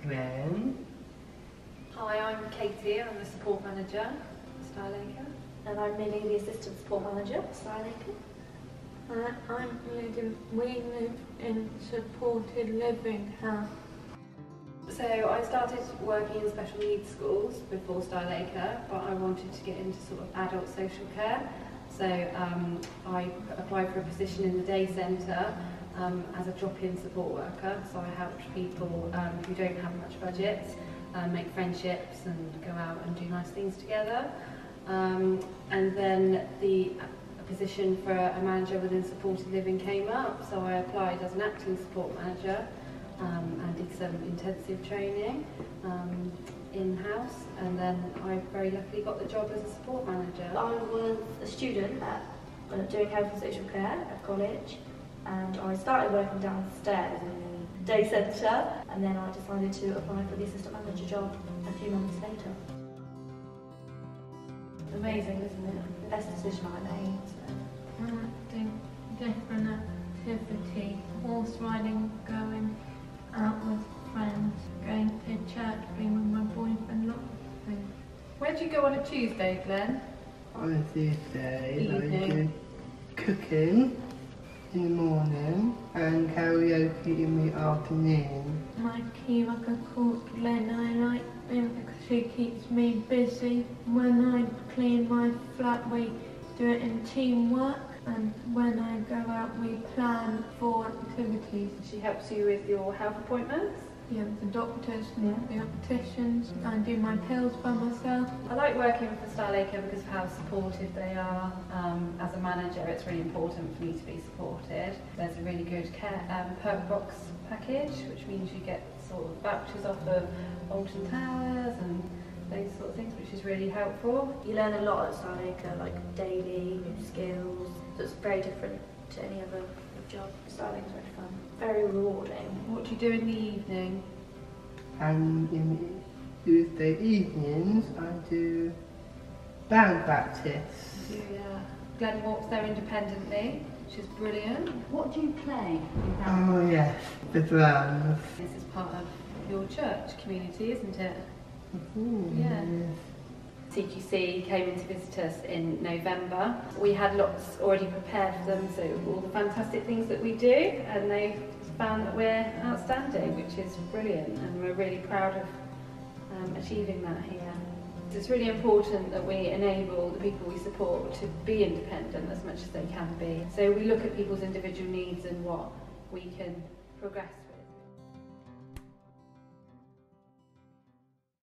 Glenn. Hi, I'm Katie. I'm the support manager at Styleacre. And I'm Millie, the assistant support manager at Styleacre. I'm Lydia. We live in supported living house. So I started working in special needs schools before Styleacre, but I wanted to get into sort of adult social care. So I applied for a position in the day centre as a drop-in support worker. So I helped people who don't have much budgets make friendships and go out and do nice things together. And then a position for a manager within supported living came up, so I applied as an acting support manager and did some intensive training in-house, and then I very luckily got the job as a support manager. I was a student at doing health and social care at college, and I started working downstairs in the day centre, and then I decided to apply for the assistant manager job a few months later. Amazing, isn't it? The best decision I made. Doing different activity, horse riding, going out with friends, going to church, being with my boyfriend, lots of things. Where do you go on a Tuesday, Glenn? On a Tuesday, I Evening. do cooking in the morning and karaoke in the afternoon. My key worker called Glenn. I like him because he keeps me busy. When I clean my flat, we do it in teamwork, and when I go out, we plan for activities. She helps you with your health appointments. Yeah, the doctors and the opticians. I do my pills by myself. I like working for Styleacre because of how supportive they are. As a manager, it's really important for me to be supported. There's a really good perk box package, which means you get sort of vouchers off of Alton Towers and those sort of things, which is really helpful. You learn a lot at Styleacre, like daily, new skills. So it's very different to any other job. Styling's very fun, very rewarding. What do you do in the evening? And in the Tuesday evenings, I do band practice. Glenn walks there independently, which is brilliant. What do you play? Oh yes, the drums. This is part of your church community, isn't it? Yeah. CQC came in to visit us in November. We had lots already prepared for them, so all the fantastic things that we do, and they found that we're outstanding, which is brilliant, and we're really proud of achieving that here. It's really important that we enable the people we support to be independent as much as they can be. So we look at people's individual needs and what we can progress with.